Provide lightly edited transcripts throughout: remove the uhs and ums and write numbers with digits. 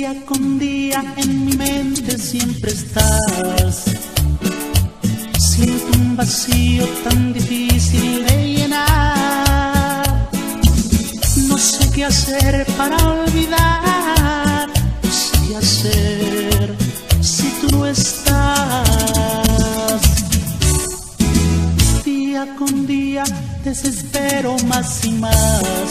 Día con día en mi mente siempre estás. Siento un vacío tan difícil de llenar. No sé qué hacer para olvidar. No sé qué hacer si tú no estás. Día con día desespero más y más.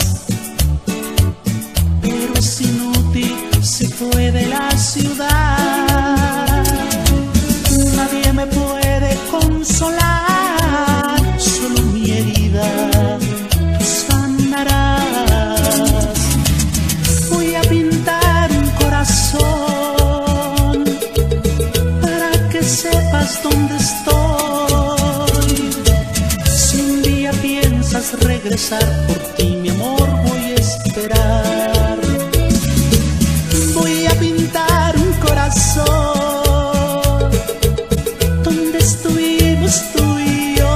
Pero es inútil, se fue de la ciudad. Nadie me puede consolar, solo mi herida tú sanarás. Voy a pintar un corazón para que sepas dónde estoy. Si un día piensas regresar, por ti mi amor voy a esperar. Voy a pintar un corazón donde estuvimos tú y yo.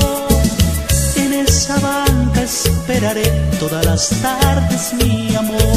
En esa banca esperaré todas las tardes, mi amor.